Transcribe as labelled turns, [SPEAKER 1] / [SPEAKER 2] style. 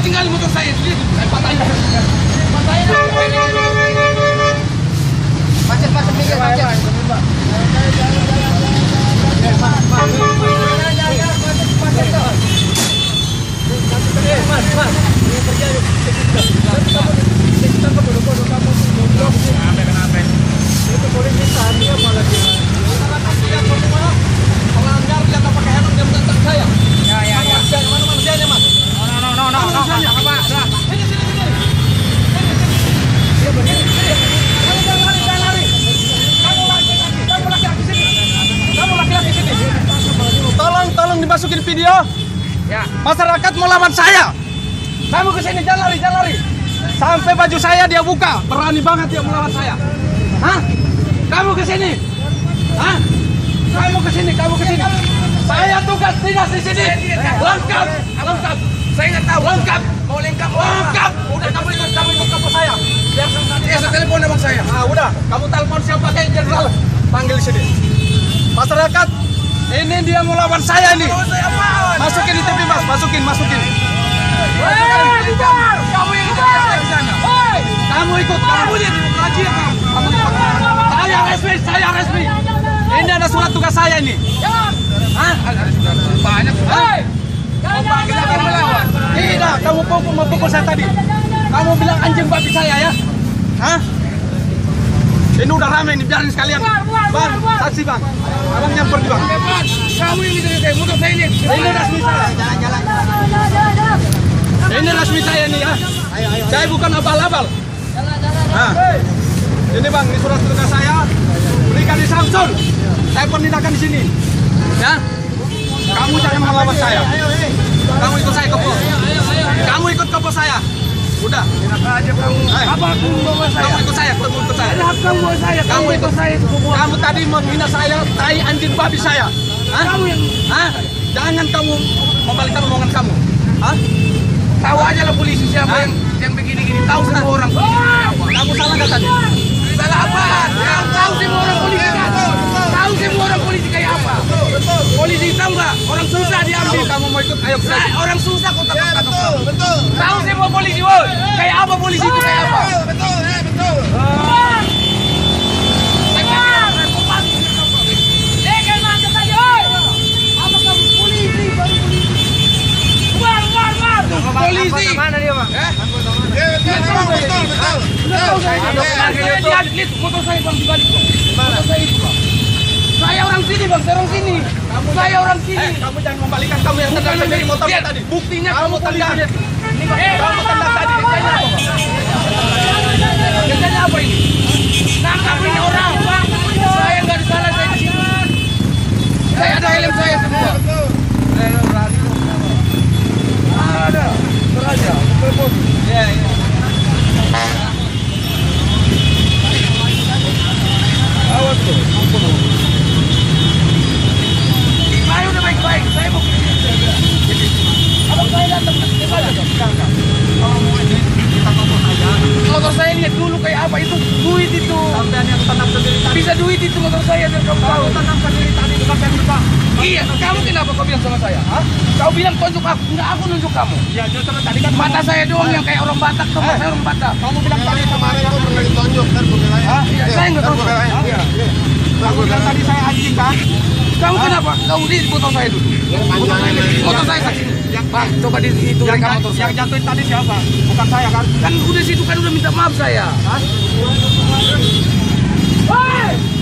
[SPEAKER 1] tinggal motor saya sendiri. Saya patahin. Patahin. Macet minggir macet. Tolong dimasukin video. Ya. Masyarakat mau lawan saya. Kamu kesini, jangan lari. Sampai baju saya dia buka. Berani banget dia melawan saya. Hah? Kamu kesini. Hah? Kamu kesini. Saya tugas dinas di sini. Lengkap. Saya nggak tahu. Lengkap. Mau lengkap. Udah kamu ikut kapal saya. Biar saya telepon abang saya. Ah, udah. Kamu telepon siapa kayak jenderal. Panggil sini. Masyarakat, ini dia mau lawan saya nih. Masukin di TV, Mas. Masukin. Kamu yang ikut di sana. Kamu ikut. Kamu lihat lagi ya kamu. Saya resmi. Ini ada surat tugas saya ini. Hah? Banyak. Kamu panggil akan melawan. Tidak, kamu pukul saya tadi. Kamu bilang anjing babi saya ya. Hah? Ini udah rame nih, biarin sekalian. Bang, saksi bang. Abang nyamper di bang. Kamu yang minta saya, motor saya ini. Ini resmi saya. Jalan. Ini resmi saya nih ya. Saya bukan abal-abal. Nah, ini bang, ini surat tugas saya. Berikan di Samsul. Saya penindakan di sini. Ya. Kamu jangan melawan saya. Kamu ikut saya ke pos. Kamu ikut ke pos saya. Udah. Aja kamu. Apa aku bawa saya? Kamu ikut saya. Kamu ikut saya. Kamu tadi menghina saya, tai anjing babi saya. Hah? Kamu yang. Hah? Jangan kamu membalikkan omongan kamu. Hah? Tahu aja lah polisi siapa yang begini-gini. Tahu semua orang. Kamu salah nggak tadi? Salah apa? Yang tahu semua orang polisi kan? Tahu semua orang polisi kayak apa? Polisi tahu nggak? Orang susah diambil. Kamu mau ikut? Ayo. Orang susah kok takut. Betul. Tahu semua polisi, woi. Kayak apa polisi itu kayak apa? Betul. Polisi. Mana dia, Bang? Betul. Saya lihat motor saya Bang dibalik. Motor saya itu, Bang. Saya orang sini, Bang. Saya orang sini.
[SPEAKER 2] Kamu jangan membalikkan kamu yang tendang dari motor tadi.
[SPEAKER 1] Buktinya
[SPEAKER 2] kamu tendang.
[SPEAKER 1] Kamu tendang tadi. Kerjanya apa ini? Tangkap ini orang. Saya nggak salah, saya di situ. Saya ada helm saya semua. Ada. Beraja. Ya. Awas tuh. Saya udah baik-baik. Saya mau abang saya datang ke mana? Enggak. Motor saya lihat dulu kayak apa itu duit itu. Sampean yang tanam sendiri tadi. Bisa duit itu motor saya biar kamu tahu. Tanam sendiri tadi bukan saya lupa. Iya, kamu kenapa kau bilang sama saya? Hah? Kau bilang tunjuk aku, enggak aku nunjuk kamu. Iya, justru tadi kan mata saya doang yang kayak orang Batak tuh, saya orang Batak. Kamu bilang tadi kemarin kau pernah ditonjok kan bukilanya? Iya, saya enggak tahu. Iya. Kamu bilang tadi saya anjing kan? Kamu kenapa? Kau di motor saya dulu. Motor saya saksi. Bang, coba di itu rekam motor saya. Yang jatuhin tadi siapa? Bukan saya kan? Kan udah situ kan udah minta maaf saya. Hah?